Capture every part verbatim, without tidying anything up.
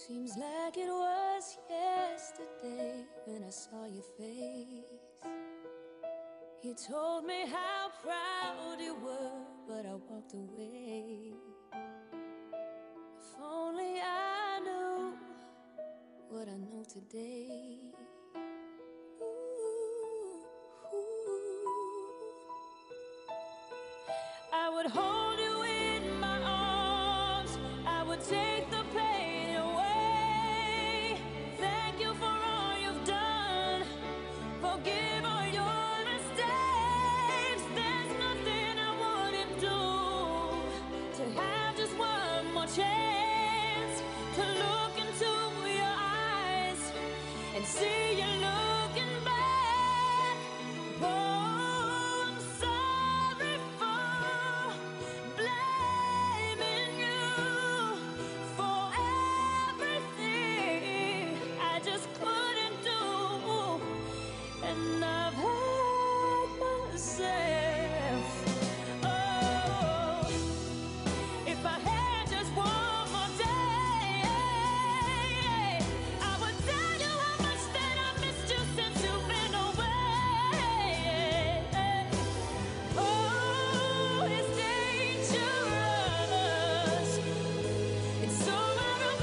Seems like it was yesterday when I saw your face. You told me how proud you were, but I walked away. If only I knew what I know today. Ooh, ooh. I would hold you in my arms, I would take the pain away. Thank you for all you've done, forgive all your mistakes. There's nothing I wouldn't do to have just one more chance to look into your eyes and see you looking back. Oh, I'm sorry for blaming you for everything I just couldn't do, and I've hurt myself. Oh, if I had just one more day, I would tell you how much that I missed you since you've been away. Oh, it's dangerous. It's so out of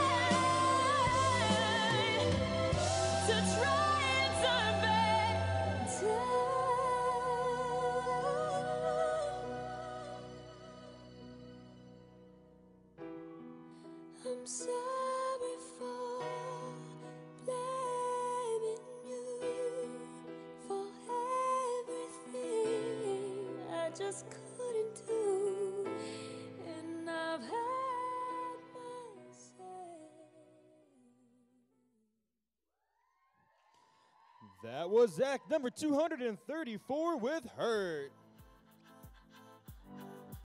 line to try and turn back time. I'm sorry for blaming you for everything I just couldn't do, and I've had myself. That was Zach, number two hundred thirty-four with Hurt.